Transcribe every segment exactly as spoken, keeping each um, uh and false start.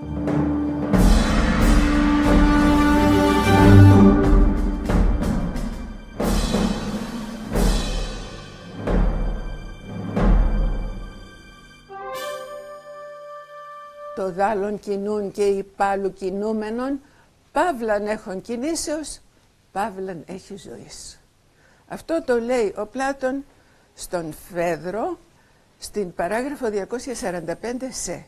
Το δάλον κινούν και η πάλου κινούμενον, παύλαν έχων κινήσεως, παύλαν έχει ζωής. Αυτό το λέει ο Πλάτων στον Φέδρο, στην παράγραφο διακόσια σαράντα πέντε σε.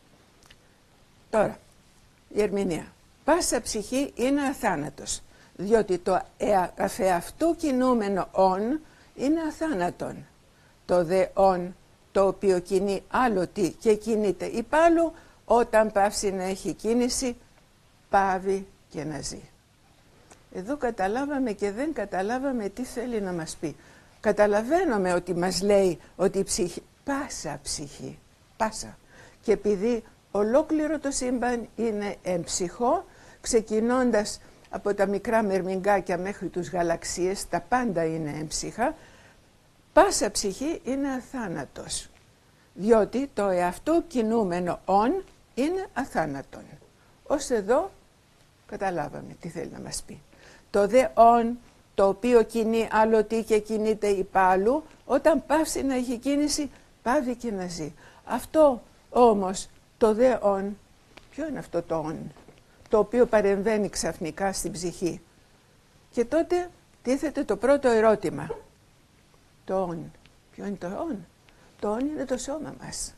Τώρα, η ερμηνεία. Πάσα ψυχή είναι αθάνατος, διότι το αφεαυτού κινούμενο «ον» είναι αθάνατον. Το δε «ον» το οποίο κινεί άλλο τι και κινείται υπάλλου, όταν πάυσει να έχει κίνηση, πάβει και να ζει. Εδώ καταλάβαμε και δεν καταλάβαμε τι θέλει να μας πει. Καταλαβαίνουμε ότι μας λέει ότι η ψυχή, πάσα ψυχή, πάσα. Και επειδή ολόκληρο το σύμπαν είναι εμψυχό, ξεκινώντας από τα μικρά μερμηγκάκια μέχρι τους γαλαξίες, τα πάντα είναι έμψυχα, πάσα ψυχή είναι αθάνατος. Διότι το εαυτού κινούμενο «ον» είναι αθάνατον. Ως εδώ καταλάβαμε τι θέλει να μας πει. Το δε «ον» το οποίο κινεί άλλο τι και κινείται υπάλλου, όταν πάυσει να έχει κίνηση, πάβει και να ζει. Αυτό όμως το δε «ον», ποιο είναι αυτό το «ον», το οποίο παρεμβαίνει ξαφνικά στην ψυχή. Και τότε τίθεται το πρώτο ερώτημα. Το «ον». Ποιο είναι το «ον»? Το «ον» είναι το σώμα μας.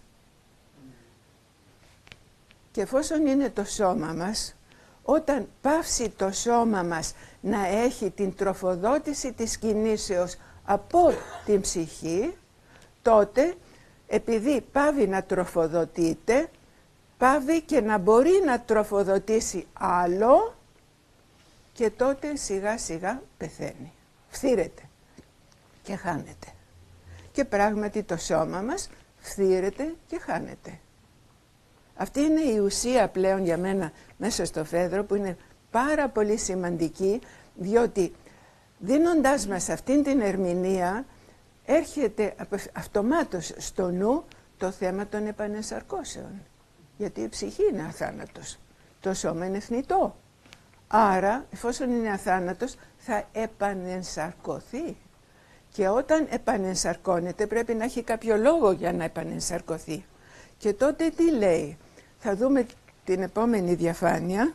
Και εφόσον είναι το σώμα μας, όταν πάυσει το σώμα μας να έχει την τροφοδότηση της κινήσεως από την ψυχή, τότε επειδή πάβει να τροφοδοτείται, πάβει και να μπορεί να τροφοδοτήσει άλλο και τότε σιγά σιγά πεθαίνει, φθήρεται και χάνεται. Και πράγματι το σώμα μας φθήρεται και χάνεται. Αυτή είναι η ουσία πλέον για μένα μέσα στο Φέδρο, που είναι πάρα πολύ σημαντική, διότι δίνοντάς μας αυτήν την ερμηνεία έρχεται αυτομάτως στο νου το θέμα των επανενσαρκώσεων. Γιατί η ψυχή είναι αθάνατος, το σώμα είναι θνητό. Άρα, εφόσον είναι αθάνατος, θα επανενσαρκωθεί. Και όταν επανενσαρκώνεται πρέπει να έχει κάποιο λόγο για να επανενσαρκωθεί. Και τότε τι λέει? Θα δούμε την επόμενη διαφάνεια.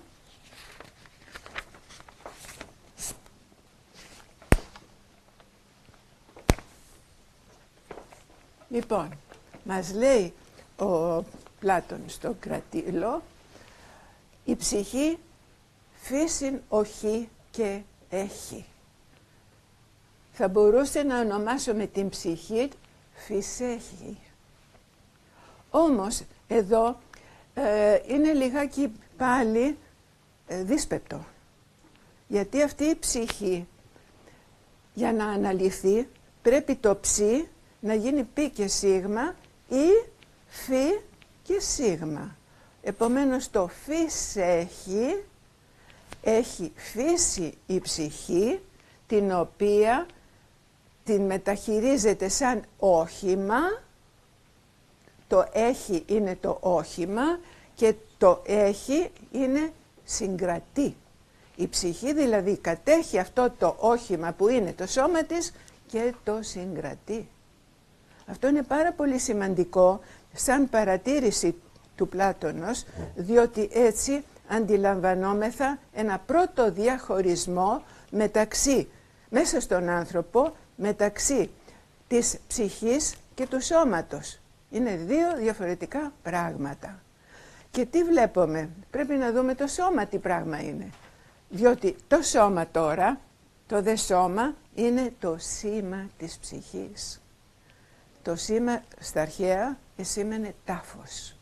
Λοιπόν, μας λέει ο Πλάτων στο Κρατήλο, η ψυχή φύσιν οχή και έχει. Θα μπορούσε να ονομάσουμε την ψυχή φυσέχη. Όμως εδώ ε, είναι λιγάκι πάλι ε, δύσπεπτο. Γιατί αυτή η ψυχή για να αναλυθεί πρέπει το ψι να γίνει πι και σίγμα ή φι και σίγμα. Επομένως το φυσέχη έχει φύση η ψυχή, την οποία την μεταχειρίζεται σαν όχημα. Το έχει είναι το όχημα και το έχει είναι συγκρατή. Η ψυχή δηλαδή κατέχει αυτό το όχημα που είναι το σώμα της και το συγκρατεί. Αυτό είναι πάρα πολύ σημαντικό σαν παρατήρηση του Πλάτωνος, διότι έτσι αντιλαμβανόμεθα ένα πρώτο διαχωρισμό μεταξύ, μέσα στον άνθρωπο, μεταξύ της ψυχής και του σώματος. Είναι δύο διαφορετικά πράγματα. Και τι βλέπουμε? Πρέπει να δούμε το σώμα τι πράγμα είναι. Διότι το σώμα τώρα, το δε σώμα, είναι το σήμα της ψυχής. Το σήμα στα αρχαία σήμαινε τάφος.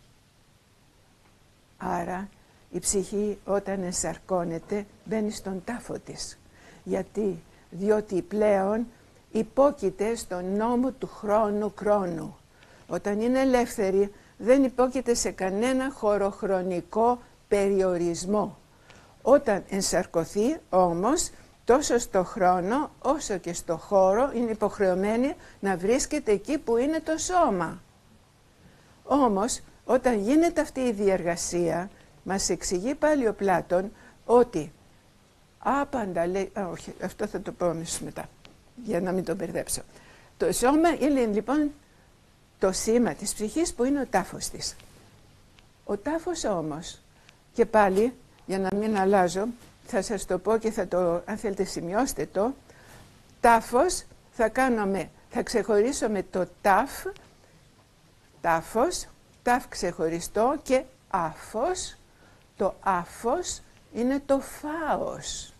Άρα η ψυχή όταν ενσαρκώνεται μπαίνει στον τάφο της. Γιατί? Διότι πλέον υπόκειται στον νόμο του χρόνου κρόνου. Όταν είναι ελεύθερη δεν υπόκειται σε κανένα χωροχρονικό περιορισμό. Όταν ενσαρκωθεί όμως, τόσο στο χρόνο όσο και στο χώρο είναι υποχρεωμένη να βρίσκεται εκεί που είναι το σώμα. Όμως όταν γίνεται αυτή η διεργασία μας εξηγεί πάλι ο Πλάτων ότι άπαντα λέει, α, όχι, αυτό θα το πω αμέσως μετά, για να μην τον μπερδέψω. Το σώμα είναι λοιπόν το σήμα της ψυχής που είναι ο τάφος της. Ο τάφος όμως, και πάλι, για να μην αλλάζω, θα σας το πω και θα το, αν θέλετε σημειώστε το, τάφος θα κάνουμε, θα ξεχωρίσω με το τάφ, τάφος, τάφ ξεχωριστό και άφος. Το άφος είναι το φάος.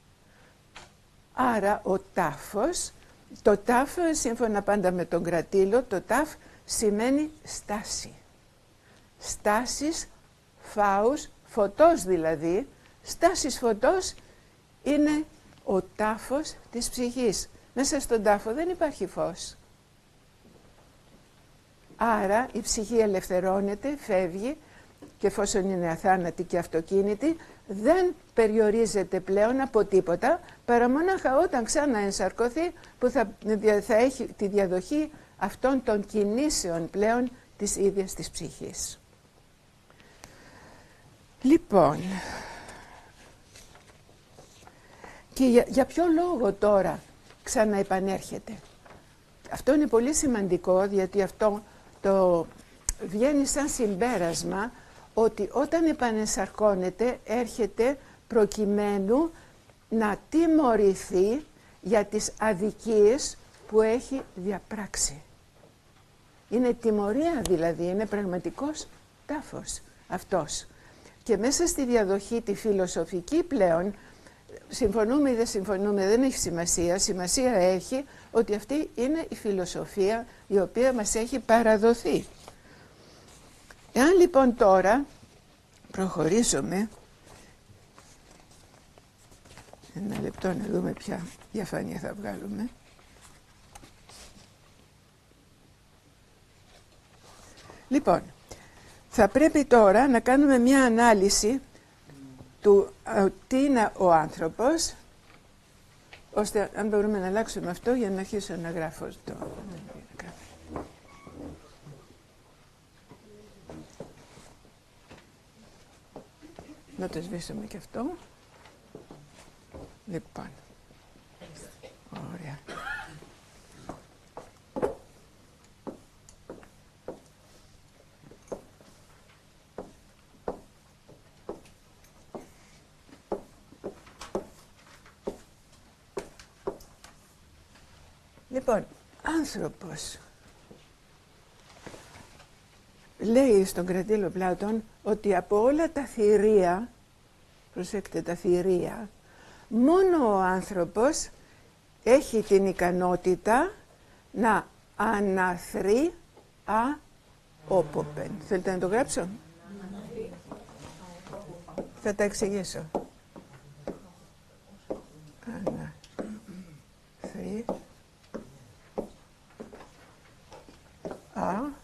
Άρα ο τάφος, το τάφ σύμφωνα πάντα με τον Κρατήλο, το τάφ σημαίνει στάση. Στάσεις φάους, φωτός δηλαδή, στάσεις φωτός είναι ο τάφος της ψυχής. Μέσα στον τάφο δεν υπάρχει φως. Άρα η ψυχή ελευθερώνεται, φεύγει και εφόσον είναι αθάνατη και αυτοκίνητη, δεν περιορίζεται πλέον από τίποτα, παρά μόναχα όταν ξαναενσαρκωθεί που θα, θα έχει τη διαδοχή αυτών των κινήσεων πλέον της ίδιας της ψυχής. Λοιπόν, και για, για ποιο λόγο τώρα ξαναεπανέρχεται? Αυτό είναι πολύ σημαντικό, γιατί αυτό το βγαίνει σαν συμπέρασμα ότι όταν επανεσαρκώνεται έρχεται προκειμένου να τιμωρηθεί για τις αδικίες που έχει διαπράξει. Είναι τιμωρία δηλαδή, είναι πραγματικός τάφος αυτός. Και μέσα στη διαδοχή τη φιλοσοφική πλέον, συμφωνούμε ή δεν συμφωνούμε, δεν έχει σημασία. Σημασία έχει ότι αυτή είναι η φιλοσοφία η οποία μας έχει παραδοθεί. Εάν λοιπόν τώρα προχωρήσουμε, ένα λεπτό να δούμε ποια διαφάνεια θα βγάλουμε. Λοιπόν, θα πρέπει τώρα να κάνουμε μια ανάλυση του α, τι είναι ο άνθρωπος, ώστε αν μπορούμε να αλλάξουμε αυτό για να αρχίσω να γράφω το... Να το σβήσουμε και αυτό. Λοιπόν. Ωραία. Λοιπόν, άνθρωπος. Λέει στον Κρατήλο Πλάτων ότι από όλα τα θηρία, προσέξτε τα θηρία, μόνο ο άνθρωπος έχει την ικανότητα να αναθρεί αόποπεν. Θέλετε να το γράψω? Θα τα εξηγήσω. Αναθρεί α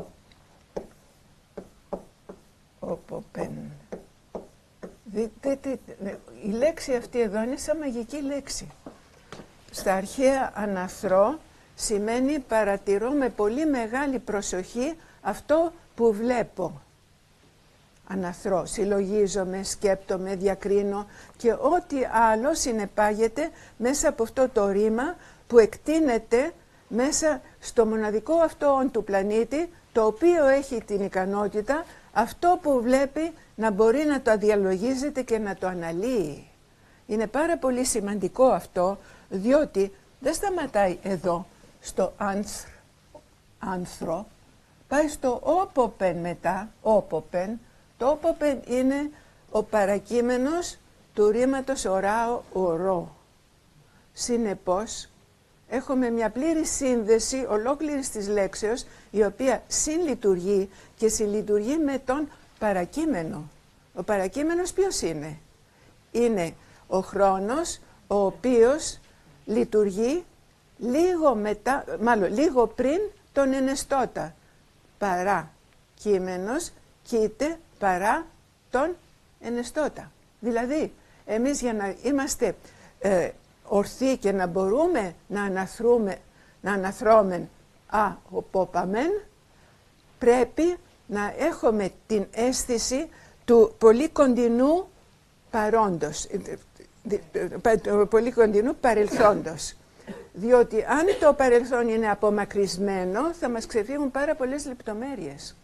όποπεν. Δείτε, δείτε, η λέξη αυτή εδώ είναι σαν μαγική λέξη. Στα αρχαία αναθρώ σημαίνει παρατηρώ με πολύ μεγάλη προσοχή αυτό που βλέπω. Αναθρώ, συλλογίζομαι, σκέπτομαι, διακρίνω και ό,τι άλλο συνεπάγεται μέσα από αυτό το ρήμα που εκτείνεται μέσα στο μοναδικό αυτό όν του πλανήτη, το οποίο έχει την ικανότητα αυτό που βλέπει να μπορεί να το αδιαλογίζεται και να το αναλύει. Είναι πάρα πολύ σημαντικό αυτό, διότι δεν σταματάει εδώ στο άνθρ, άνθρο, πάει στο όποπεν μετά, όποπεν. Το όποπεν είναι ο παρακείμενος του ρήματος οράω ορό. Συνεπώς, έχουμε μια πλήρη σύνδεση ολόκληρης της λέξεως, η οποία συλλειτουργεί και συλλειτουργεί με τον παρακείμενο. Ο παρακείμενος ποιος είναι? Είναι ο χρόνος ο οποίος λειτουργεί λίγο μετά, μάλλον λίγο πριν τον ενεστώτα. Παρά κείμενος κοίται παρά τον ενεστώτα. Δηλαδή, εμείς για να είμαστε ε, ορθοί και να μπορούμε να αναθρούμε, να αναθρώμεν α οπόπαμεν, πρέπει να έχουμε την αίσθηση του πολύ κοντινού παρόντος, του πολύ κοντινού παρελθόντος. Διότι αν το παρελθόν είναι απομακρυσμένο, θα μας ξεφύγουν πάρα πολλές λεπτομέρειες.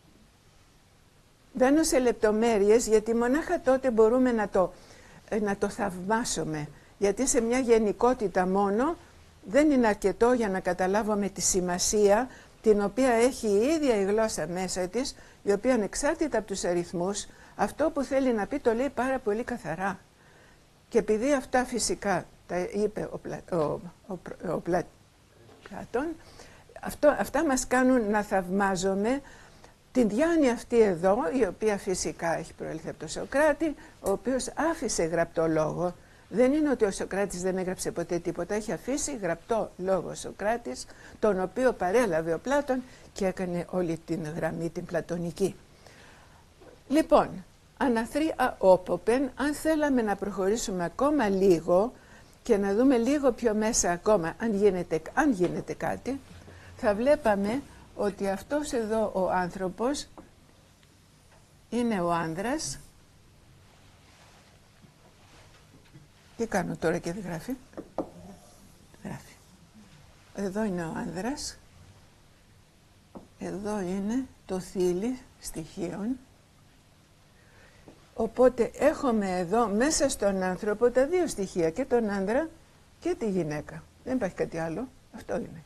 Μπαίνω σε λεπτομέρειες γιατί μονάχα τότε μπορούμε να το, να το θαυμάσουμε. Γιατί σε μια γενικότητα μόνο δεν είναι αρκετό για να καταλάβουμε τη σημασία την οποία έχει η ίδια η γλώσσα μέσα της, η οποία ανεξάρτητα από τους αριθμούς, αυτό που θέλει να πει το λέει πάρα πολύ καθαρά. Και επειδή αυτά φυσικά τα είπε ο, Πλα, ο, ο, ο Πλα, Πλάτων, αυτό, αυτά μας κάνουν να θαυμάζουμε την διάνοια αυτή εδώ, η οποία φυσικά έχει προέλθει από τον Σωκράτη, ο οποίος άφησε γραπτό λόγο. Δεν είναι ότι ο Σωκράτης δεν έγραψε ποτέ τίποτα, έχει αφήσει γραπτό λόγο ο Σωκράτης, τον οποίο παρέλαβε ο Πλάτων και έκανε όλη την γραμμή την πλατωνική. Λοιπόν, αναθρή αόποπεν, αν θέλαμε να προχωρήσουμε ακόμα λίγο και να δούμε λίγο πιο μέσα ακόμα, αν γίνεται, αν γίνεται κάτι, θα βλέπαμε ότι αυτός εδώ ο άνθρωπος είναι ο άνδρας. Τι κάνω τώρα και δεν γράφει. Γράφει. Εδώ είναι ο άνδρας. Εδώ είναι το θήλυ στοιχείων. Οπότε έχουμε εδώ μέσα στον άνθρωπο τα δύο στοιχεία, και τον άνδρα και τη γυναίκα. Δεν υπάρχει κάτι άλλο. Αυτό είναι.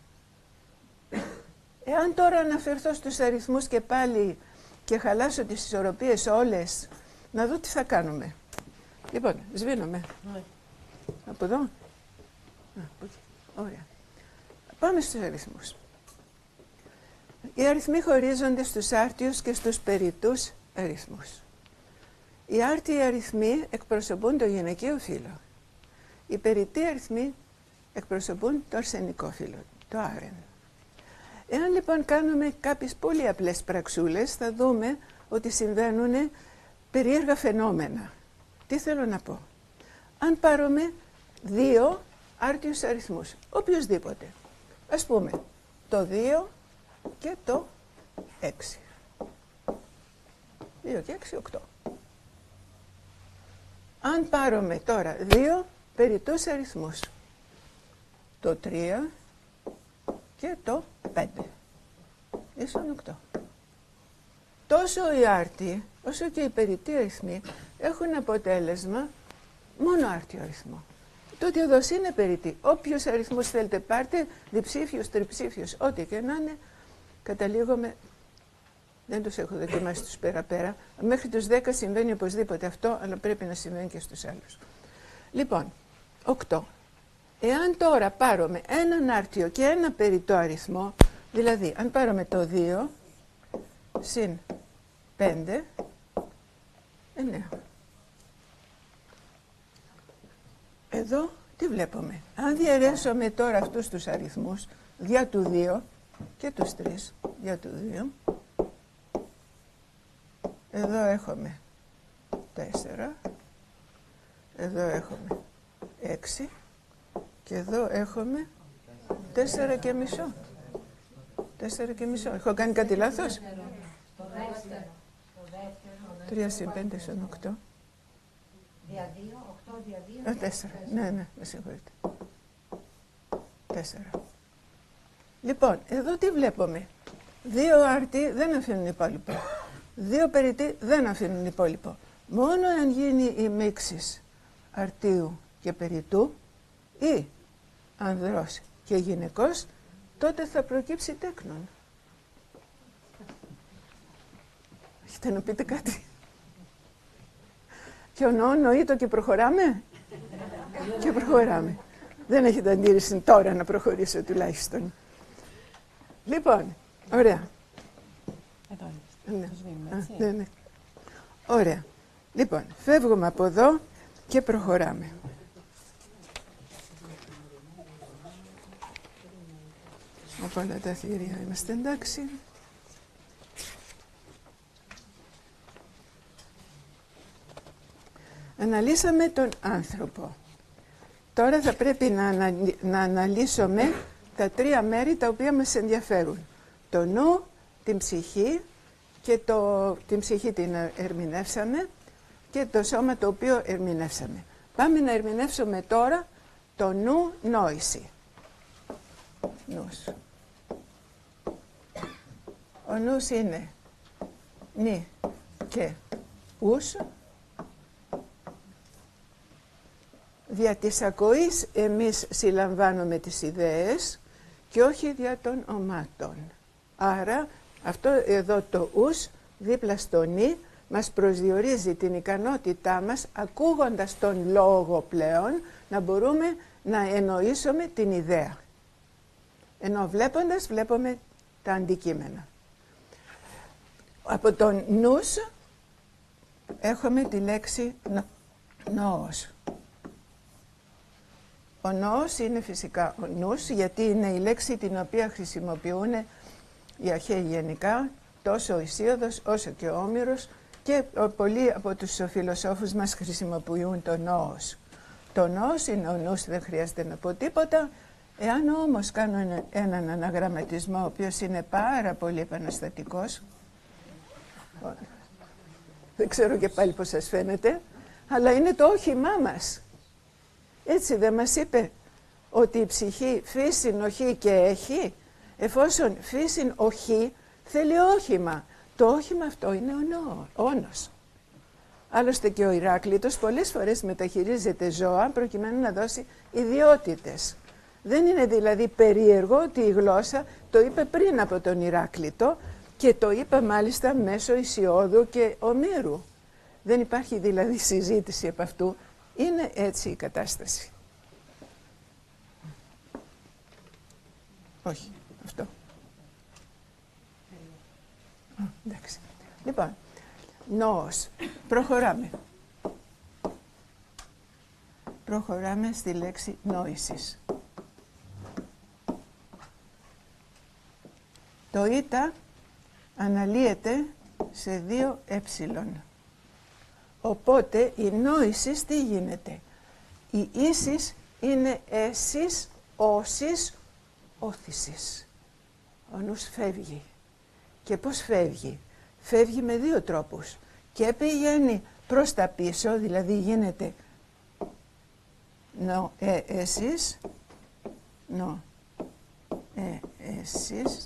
Εάν τώρα αναφερθώ στους αριθμούς και πάλι και χαλάσω τις ισορροπίες όλες, να δω τι θα κάνουμε. Λοιπόν, σβήνομαι. Ναι. Από εδώ. Α, από εκεί. Ωραία. Πάμε στους αριθμούς. Οι αριθμοί χωρίζονται στους άρτιους και στους περιττούς αριθμούς. Οι άρτιοι αριθμοί εκπροσωπούν το γυναικείο φύλο. Οι περιττοί αριθμοί εκπροσωπούν το αρσενικό φύλο, το άρεν. Εάν λοιπόν κάνουμε κάποιες πολύ απλές πραξούλες, θα δούμε ότι συμβαίνουν περίεργα φαινόμενα. Τι θέλω να πω. Αν πάρουμε δύο άρτιους αριθμούς, οποιοσδήποτε, ας πούμε το δύο και το έξι. δύο και έξι, οκτώ. Αν πάρουμε τώρα δύο περιττούς αριθμούς, το τρία και το πέντε, ίσον οκτώ. Τόσο οι άρτιοι όσο και οι περιττοί αριθμοί έχουν αποτέλεσμα μόνο άρτιο αριθμό. Τότε εδώ είναι περιττή. Όποιος αριθμός θέλετε πάρτε, διψήφιος, τριψήφιος, ό,τι και να είναι, καταλήγουμε, δεν τους έχω δοκιμάσει τους πέρα-πέρα, μέχρι τους δέκα συμβαίνει οπωσδήποτε αυτό, αλλά πρέπει να συμβαίνει και στους άλλους. Λοιπόν, οκτώ. Εάν τώρα πάρουμε έναν άρτιο και ένα περιττό αριθμό, δηλαδή αν πάρουμε το δύο συν πέντε, εννέα. Εδώ τι βλέπουμε. Αν διαιρέσουμε τώρα αυτούς τους αριθμούς δια του δύο και τους τρεις δια του δύο, εδώ έχουμε τέσσερα, εδώ έχουμε έξι και εδώ έχουμε τέσσερα και μισό. Τέσσερα και μισό. Έχω κάνει κάτι λάθος? Τρία συν πέντε συν οκτώ. Δια δύο, οκτώ δια δύο. Τέσσερα. Ναι, ναι, με συγχωρείτε. Τέσσερα. Λοιπόν, εδώ τι βλέπουμε. Δύο άρτιοι δεν αφήνουν υπόλοιπο. Δύο περιττοί δεν αφήνουν υπόλοιπο. Μόνο αν γίνει η μίξης αρτίου και περιττού ή ανδρός και γυναικός, τότε θα προκύψει τέκνον. Έχετε να πείτε κάτι? Και ο νοήτο και προχωράμε. Και προχωράμε. Δεν έχετε αντίρρηση τώρα να προχωρήσω τουλάχιστον. Λοιπόν, ωραία. Εδώ ναι. είναι. Το σβήνουμε, έτσι. Α, ναι, ναι. Ωραία. Λοιπόν, φεύγουμε από εδώ και προχωράμε. Από όλα τα θηρία είμαστε εντάξει. Αναλύσαμε τον άνθρωπο. Τώρα θα πρέπει να, ανα, να αναλύσουμε τα τρία μέρη τα οποία μας ενδιαφέρουν. Το νου, την ψυχή και το, την ψυχή την ερμηνεύσαμε και το σώμα το οποίο ερμηνεύσαμε. Πάμε να ερμηνεύσουμε τώρα το νου νόηση. Νους. Ο νους είναι νη και ους. Δια της ακοής εμείς συλλαμβάνουμε τις ιδέες και όχι δια των ομάτων. Άρα αυτό εδώ το ους δίπλα στο νη μας προσδιορίζει την ικανότητά μας, ακούγοντας τον λόγο πλέον, να μπορούμε να εννοήσουμε την ιδέα. Ενώ βλέποντας βλέπουμε τα αντικείμενα. Από τον νους έχουμε τη λέξη νο, νόος. Ο νόος είναι φυσικά ο νους, γιατί είναι η λέξη την οποία χρησιμοποιούν οι αρχαίοι γενικά, τόσο ο Ησίωδος όσο και ο Όμηρος, και πολλοί από τους φιλοσόφους μας χρησιμοποιούν το νόος. Το νόος είναι ο νους, δεν χρειάζεται να πω τίποτα. Εάν όμως κάνω έναν αναγραμματισμό, ο οποίος είναι πάρα πολύ επαναστατικός, δεν ξέρω και πάλι πώς σας φαίνεται, αλλά είναι το όχημά μας. Έτσι δεν μας είπε ότι η ψυχή φύσιν οχή και έχει, εφόσον φύσιν οχή θέλει όχημα. Το όχημα αυτό είναι ο όνος. Άλλωστε και ο Ηράκλειτος πολλές φορές μεταχειρίζεται ζώα προκειμένου να δώσει ιδιότητες. Δεν είναι δηλαδή περίεργο ότι η γλώσσα το είπε πριν από τον Ηράκλειτο και το είπε μάλιστα μέσω Ησιώδου και Ομήρου. Δεν υπάρχει δηλαδή συζήτηση από αυτού. Είναι έτσι η κατάσταση. Όχι, αυτό. Α, εντάξει. Λοιπόν, νόος. Προχωράμε. Προχωράμε στη λέξη νόησης. Το ήτα αναλύεται σε δύο έψιλον. Οπότε η νόησης τι γίνεται? Η ίσης είναι έσης, όσης, όθησης. Ο νους φεύγει. Και πώς φεύγει? Φεύγει με δύο τρόπους. Και πηγαίνει προς τα πίσω, δηλαδή γίνεται νο, ε, έσης, νο, ε, έσης.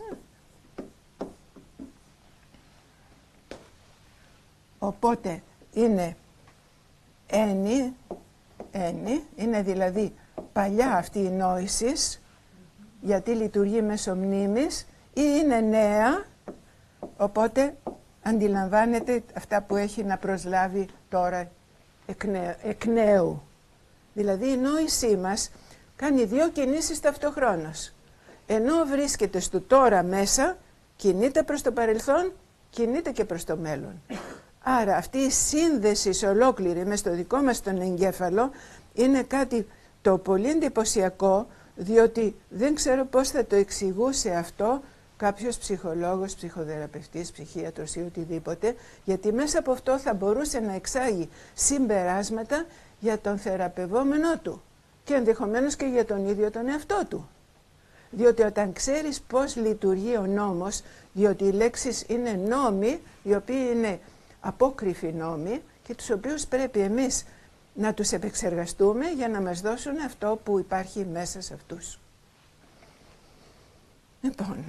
Οπότε είναι ένι, ένι, είναι δηλαδή παλιά αυτή η νόησης, γιατί λειτουργεί μέσω μνήμης, ή είναι νέα, οπότε αντιλαμβάνεται αυτά που έχει να προσλάβει τώρα εκ νέου. Εκ νέου. Δηλαδή η νόησή μας κάνει δύο κινήσεις ταυτοχρόνως. Ενώ βρίσκεται στο τώρα μέσα, κινείται προς το παρελθόν, κινείται και προς το μέλλον. Άρα αυτή η σύνδεση ολόκληρη μες στο δικό μας τον εγκέφαλο είναι κάτι το πολύ εντυπωσιακό, διότι δεν ξέρω πώς θα το εξηγούσε αυτό κάποιος ψυχολόγος, ψυχοθεραπευτής, ψυχίατρος ή οτιδήποτε, γιατί μέσα από αυτό θα μπορούσε να εξάγει συμπεράσματα για τον θεραπευόμενό του και ενδεχομένως και για τον ίδιο τον εαυτό του. Διότι όταν ξέρεις πώς λειτουργεί ο νόμος, διότι οι λέξεις είναι νόμοι, οι οποίοι είναι απόκριφοι νόμοι και τους οποίους πρέπει εμείς να τους επεξεργαστούμε για να μας δώσουν αυτό που υπάρχει μέσα σε αυτούς. Λοιπόν,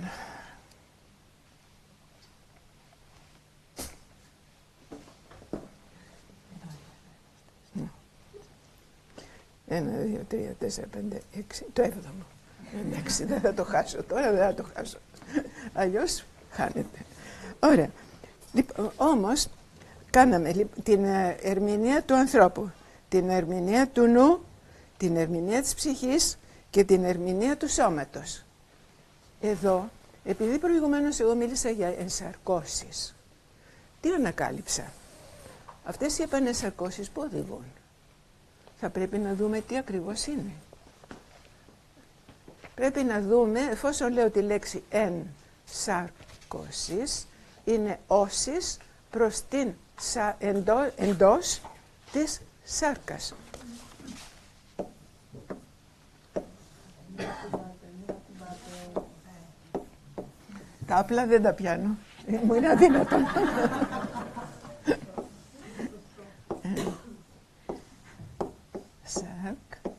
ένα, δύο, τρία, τέσσερα, πέντε, έξι, το έβδομο. Εντάξει, δεν θα το χάσω τώρα, δεν θα το χάσω. Αλλιώς χάνεται. Ωραία. Λοιπόν, όμως, κάναμε την ερμηνεία του ανθρώπου, την ερμηνεία του νου, την ερμηνεία της ψυχής και την ερμηνεία του σώματος. Εδώ, επειδή προηγουμένως εγώ μίλησα για ενσαρκώσεις, τι ανακάλυψα? Αυτές οι επανενσαρκώσεις που οδηγούν? Θα πρέπει να δούμε τι ακριβώς είναι. Πρέπει να δούμε, εφόσον λέω τη λέξη ενσάρκωσης, είναι όσεις προς την σα, εντό, εντός της σάρκας. Τα απλά δεν τα πιάνω. Μου είναι αδύνατο. Σαρκ.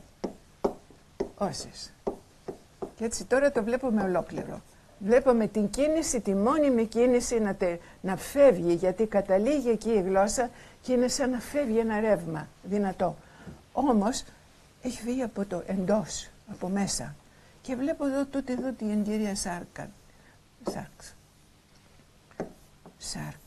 Όσες. Και έτσι τώρα το βλέπουμε ολόκληρο. Βλέπουμε την κίνηση, τη μόνιμη κίνηση να, τε, να φεύγει, γιατί καταλήγει εκεί η γλώσσα και είναι σαν να φεύγει ένα ρεύμα δυνατό. Όμως έχει βγει από το εντός, από μέσα. Και βλέπω εδώ τούτη εδώ την κυρία Σάρκα. Σάρξ. Σάρκ.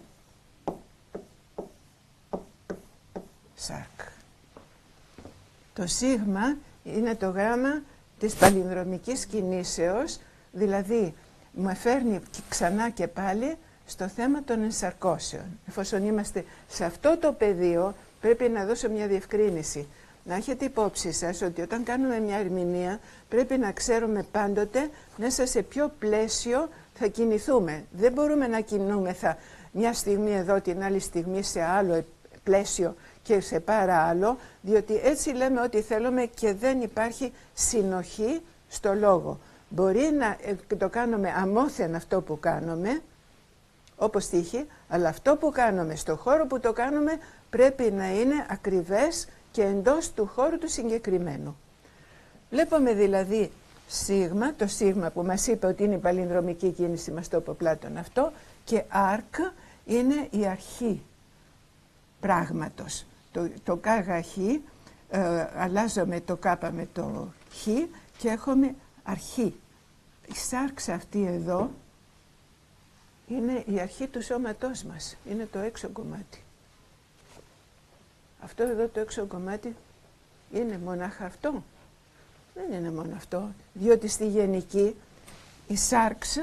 Σάρκ. Το σίγμα είναι το γράμμα της παλινδρομικής κινήσεως, δηλαδή μου φέρνει ξανά και πάλι στο θέμα των ενσαρκώσεων. Εφόσον είμαστε σε αυτό το πεδίο, πρέπει να δώσω μια διευκρίνηση. Να έχετε υπόψη σας ότι όταν κάνουμε μια ερμηνεία πρέπει να ξέρουμε πάντοτε μέσα σε ποιο πλαίσιο θα κινηθούμε. Δεν μπορούμε να κινούμεθα μια στιγμή εδώ, την άλλη στιγμή σε άλλο πλαίσιο και σε πάρα άλλο, διότι έτσι λέμε ό,τι θέλουμε και δεν υπάρχει συνοχή στο λόγο. Μπορεί να το κάνουμε αμόθεν αυτό που κάνουμε, όπως τύχει, αλλά αυτό που κάνουμε στο χώρο που το κάνουμε πρέπει να είναι ακριβές και εντός του χώρου του συγκεκριμένου. Βλέπουμε δηλαδή σίγμα, το σίγμα που μας είπε ότι είναι η παλινδρομική κίνηση, μας το είπε ο Πλάτων αυτό, και άρκ είναι η αρχή πράγματος. Το, το κάγα χ, ε, αλλάζω με το κάπα με το χ και έχουμε αρχή. Η σάρξ αυτή εδώ είναι η αρχή του σώματός μας, είναι το έξω κομμάτι. Αυτό εδώ το έξω κομμάτι είναι μονάχα αυτό. Δεν είναι μόνο αυτό, διότι στη γενική η σάρξ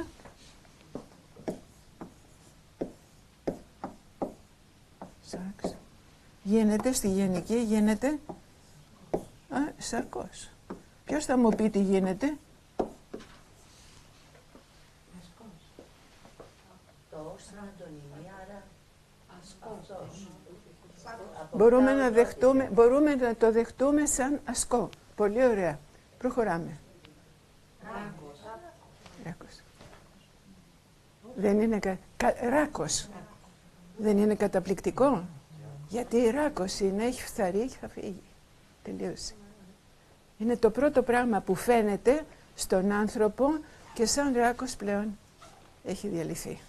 σάρξ γίνεται στη γενική, γίνεται α, σαρκός. Ποιος θα μου πει τι γίνεται? Μπορούμε να, δεχτούμε, μπορούμε να το δεχτούμε σαν ασκό. Πολύ ωραία. Προχωράμε. Ράκος. Ράκος. Δεν είναι κα... Κα... Ράκος. Δεν είναι καταπληκτικό. Γιατί η ράκος είναι, έχει φθαρεί και θα φύγει. Τελείωσε. Είναι το πρώτο πράγμα που φαίνεται στον άνθρωπο και σαν ράκος πλέον έχει διαλυθεί.